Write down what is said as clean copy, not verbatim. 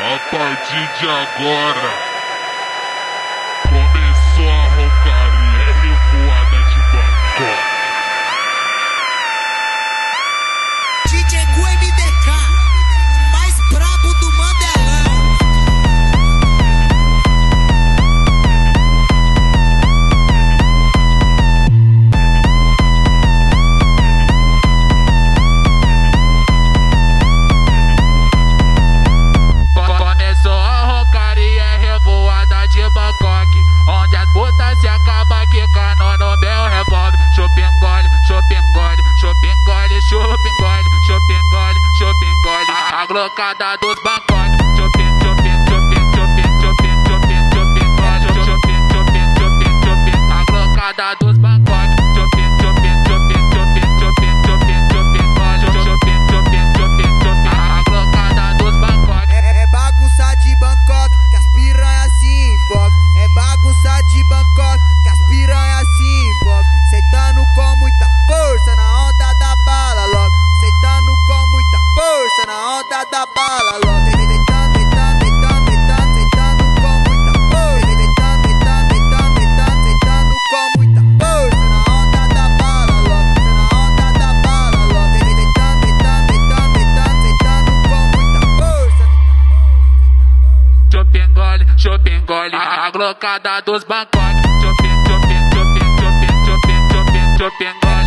A partir de agora, começou a roncaria revoada de Bangkok. DJ com MDK, o mais brabo do Mandelão. Começou a roncaria revoada de Bangkok, onde as putas se acabam quicando no meu revólver. Chupingole, chupingole, chupingole, chupingole, chupingole, chupingole, a glocada dos Bangkok. Chuping, chuping, chuping, chuping, chuping, chuping, chupingole, chuping, chuping, chuping, chuping, a glocada dos Bangkok. Chuping, chuping, chuping, chuping, chuping, chuping, chupingole, chuping, chuping, chuping, chuping, a glocada dos Bangkok. É bagunça de Bangkok, que as piranhas se envolvem. É bagunça de Bangkok, que as piranhas se envolvem. Sentando com muita força na onda da bala logo. Sentando com muita força na onda da bala logo. Deitando, deitando, deitando, deitando, sentando com muita força. Deitando, deitando, deitando, deitando, sentando com muita força na onda da bala logo. Na onda da bala logo. Deitando, deitando, deitando, deitando, sentando com muita força. Chupingole, chupingole, a glocada dos Bangkok. Chuping, chuping, chuping, chuping, chuping, chuping, chupingole.